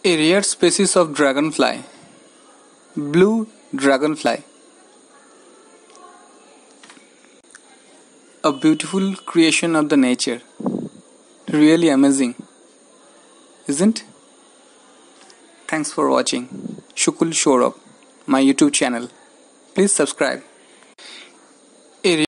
A rare species of dragonfly, blue dragonfly. A beautiful creation of the nature. Really amazing, isn't? Thanks for watching SUKULSAURAV, my YouTube channel. Please subscribe.